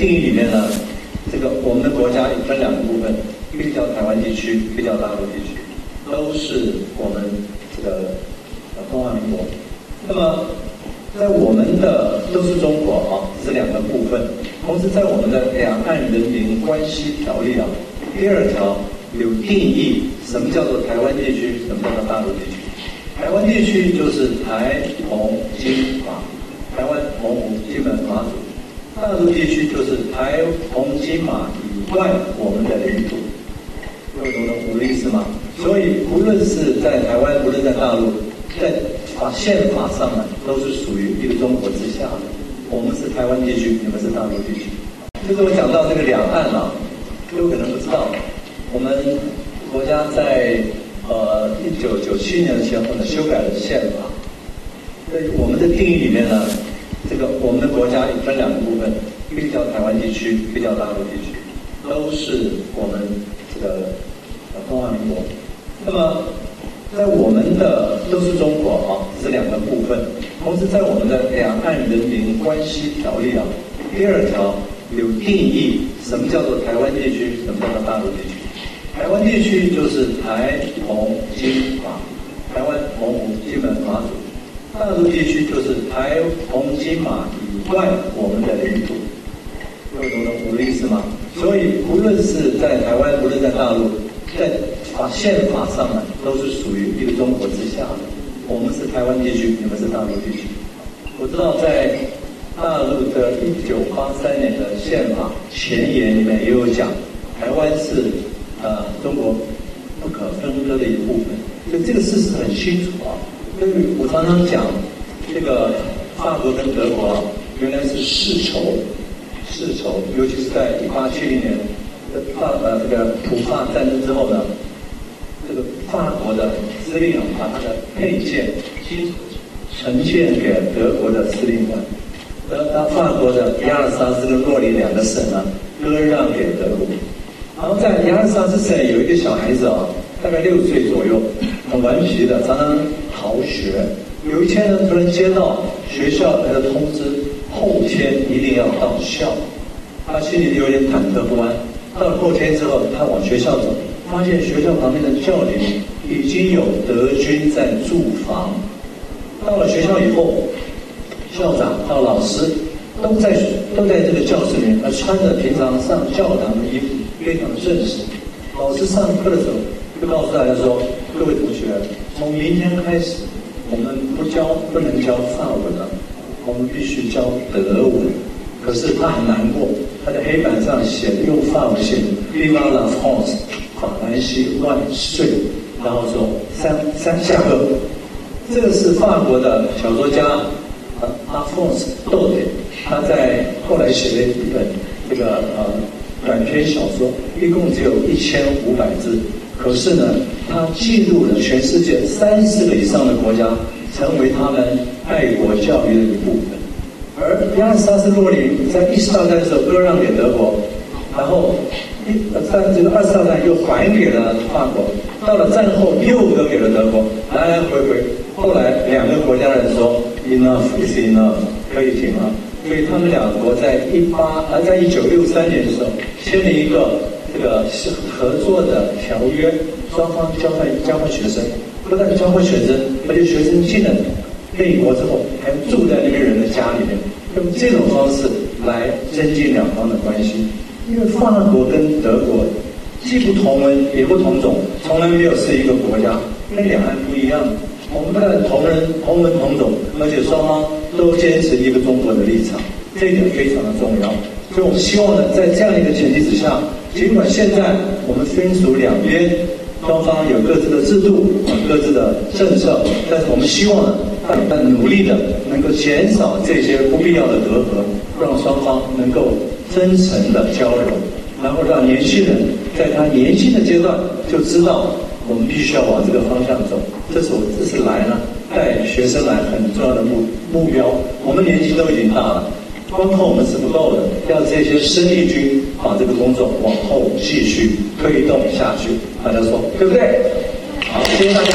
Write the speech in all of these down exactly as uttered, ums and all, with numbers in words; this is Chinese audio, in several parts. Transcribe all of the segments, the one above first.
定义里面呢，这个我们的国家分两个部分，一个叫台湾地区，一个叫大陆地区，都是我们这个呃中华民国。那么在我们的都是中国啊，这两个部分。同时在我们的两岸人民关系条例啊，第二条有定义什么叫做台湾地区，什么叫做大陆地区。台湾地区就是台、澎、金、马，台湾、澎湖、金门、马祖。大陆地区就是台、澎、金、马以外我们的领土。各位懂得我的意思吗？所以无论是在台湾，无论在大陆，在法宪法上呢，都是属于一个中国之下的。我们是台湾地区，你们是大陆地区。就是我讲到这个两岸啊，有可能不知道，我们国家在呃一九九七年的前后呢，修改了宪法。在我们的定义里面呢，这个我们的国家分两个部分，一个叫台湾地区，一个叫大陆地区，都是我们这个呃中华民国。那么在我们的都是中国啊，这两个部分。同时在我们的两岸人民关系条例啊，第二条有定义什么叫做台湾地区，什么叫做大陆地区。台湾地区就是台、澎、金、马，台湾、澎湖、金门、马祖。大陆地区就是台、澎、金、马以外我们的领土。各位懂得我的意思吗？所以无论是在台湾，无论在大陆，在法宪法上呢，都是属于一个中国之下的。我们是台湾地区，你们是大陆地区。我知道在大陆的一九八三年的宪法前言里面也有讲，台湾是呃中国不可分割的一部分，所以这个事实很清楚啊。所以我常常讲，这个法国跟德国啊，原来是世仇，世仇，尤其是在一八七零年的法呃这个普法战争之后呢。这个法国的司令把他的配件呈现给德国的司令官，而他法国的亚尔萨斯跟洛林两个省呢，割让给德国。然后在亚尔萨斯省有一个小孩子啊，大概六岁左右，很顽皮的，常常逃学。有一天呢，突然接到学校来的通知，后天一定要到校。他心里有点忐忑不安。到了后天之后，他往学校走。发现学校旁边的教里已经有德军在驻防。到了学校以后，校长到老师都在都在这个教室里面，他穿着平常上教堂的衣服，非常的正式。老师上课的时候就告诉大家说：“各位同学，从明天开始，我们不教不能教法文了，我们必须教德文。”可是他很难过，他在黑板上写用法文写 "Vive la France"。法兰西万岁，然后说三三下课。这个是法国的小说家呃阿丰斯窦德，他在后来写了一本这个呃短篇小说，一共只有一千五百字，可是呢，他记录了全世界三十个以上的国家，成为他们爱国教育的一部分。而亚尔萨斯洛林在一次大战的时候割让给德国，然后。一在这个二次大战又还给了法国，到了战后又割给了德国，来来回回。后来两个国家人说 enough is enough， 可以停了。所以他们两国在一八呃在一九六三年的时候签了一个这个合作的条约，双方交换交换学生，不但交换学生，而且学生进了美国之后还住在那个人的家里面，用这种方式来增进两方的关系。因为法国跟德国既不同文也不同种，从来没有是一个国家，跟两岸不一样。我们不但同人同文同种，而且双方都坚持一个中国的立场，这一点非常的重要。所以我们希望呢，在这样一个前提之下，尽管现在我们分属两边，双方有各自的制度、各自的政策，但是我们希望呢，大家努力的能够减少这些不必要的隔阂，让双方能够真诚的交流，然后让年轻人在他年轻的阶段就知道我们必须要往这个方向走。这是我这次来呢带学生来很重要的目目标。我们年纪都已经大了，光靠我们是不够的，要这些生力军把这个工作往后继续推动下去。大家说对不对？好，谢谢大家。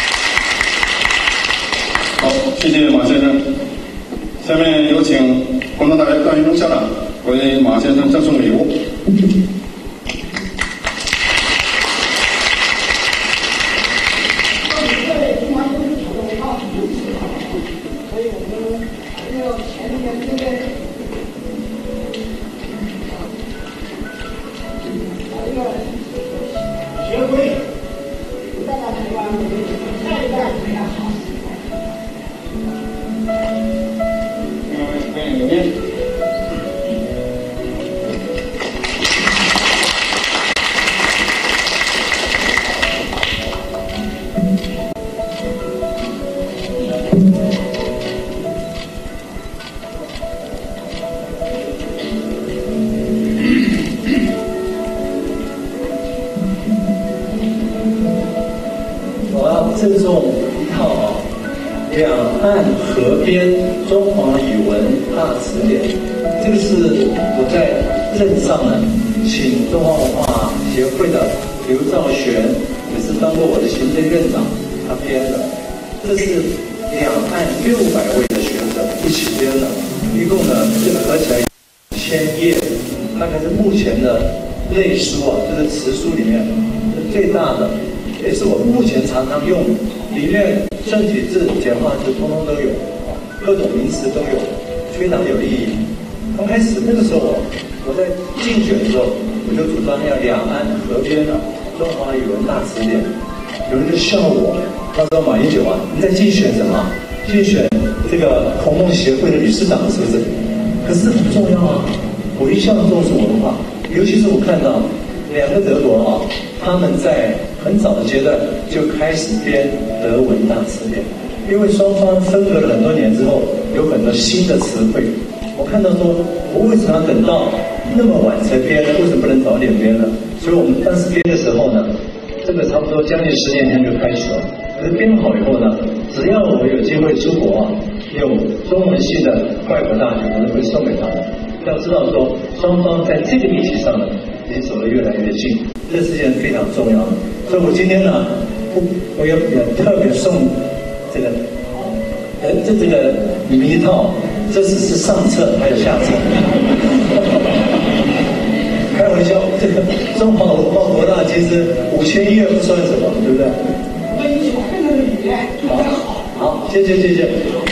好，谢谢马先生。下面有请共产党员段云中校长为马先生赠送礼物。 赠送一套啊，《两岸河边中华语文大词典》。这个是我在镇上呢，请中华文化协会的刘兆玄，也是当过我的行政院长，他编的。这是两岸六百位的学者一起编的，一共呢这个合起来千页，大概是目前的类书啊，就是词书里面最大的。也是我们目前常常用的，里面正体字、简化字通通都有，各种名词都有，非常有意义。刚开始那个时候我我在竞选的时候，我就主张要两岸河边的中华语文大词典。有人就笑我，他说马英九啊，你在竞选什么？竞选这个孔孟协会的理事长是不是？可是很重要啊，我一向重视文化，尤其是我看到两个德国啊，他们在很早的阶段就开始编德文大词典，因为双方分隔了很多年之后，有很多新的词汇。我看到说，我为什么要等到那么晚才编呢？为什么不能早点编呢？所以我们当时编的时候呢，这个差不多将近十年前就开始了。可是编好以后呢，只要我有机会出国啊，有中文系的外国大学，我都会送给他们。要知道说，双方在这个议题上呢，已经走得越来越近，这是件非常重要的。所以我今天呢，我我也也特别送这个，呃，这这个你们一套，这只是上册，还有下册。开玩笑，这个中华文化博大其实五千页不算什么，对不对？ 那你喜欢看那个语言， 好，好，谢谢谢谢。